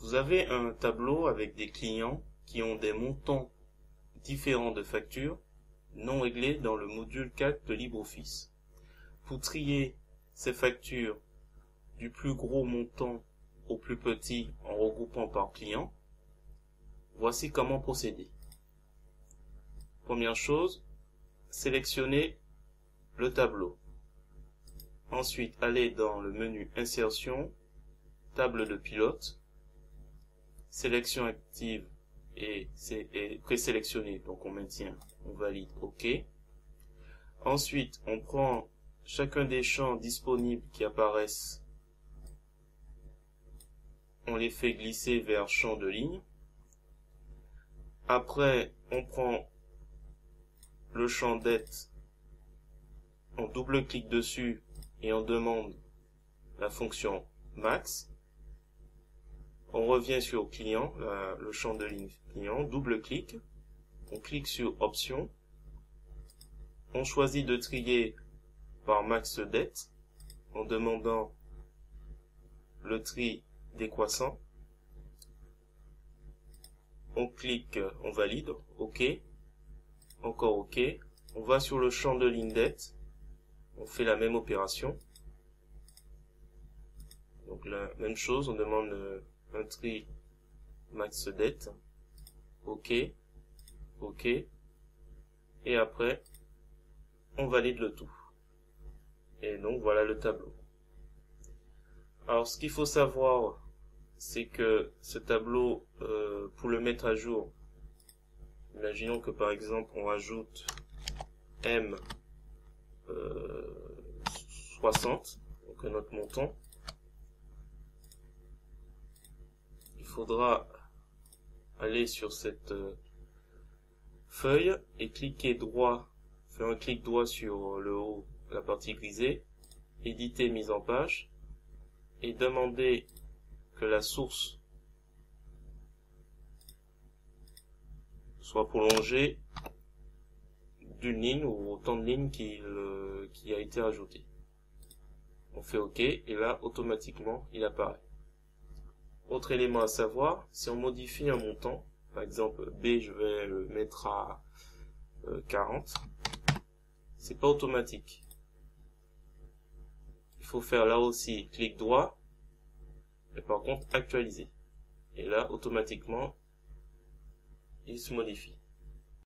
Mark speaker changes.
Speaker 1: Vous avez un tableau avec des clients qui ont des montants différents de factures non réglés dans le module 4 de LibreOffice. Pour trier ces factures du plus gros montant au plus petit en regroupant par client, voici comment procéder. Première chose, sélectionnez le tableau. Ensuite, allez dans le menu Insertion, Table de pilote, Sélection active est présélectionnée, donc on maintient, on valide OK. Ensuite, on prend chacun des champs disponibles qui apparaissent, on les fait glisser vers champ de ligne. Après, on prend le champ dette, on double-clique dessus et on demande la fonction max. On revient sur client, le champ de ligne client, double-clic, on clique sur option, on choisit de trier par max dette en demandant le tri décroissant. On clique, on valide, OK, encore OK. On va sur le champ de ligne dette, on fait la même opération. Donc la même chose, on demande un tri max dette, OK, OK, et après on valide le tout. Et donc voilà le tableau. Alors ce qu'il faut savoir, c'est que ce tableau, pour le mettre à jour, imaginons que par exemple on ajoute M 60, donc notre montant. Il faudra aller sur cette feuille et cliquer droit, faire un clic droit sur le haut, la partie grisée, éditer mise en page et demander que la source soit prolongée d'une ligne ou autant de lignes qui a été ajouté. On fait OK et là automatiquement il apparaît. Autre élément à savoir, si on modifie un montant, par exemple B je vais le mettre à 40, c'est pas automatique. Il faut faire là aussi clic droit et par contre actualiser. Et là automatiquement il se modifie.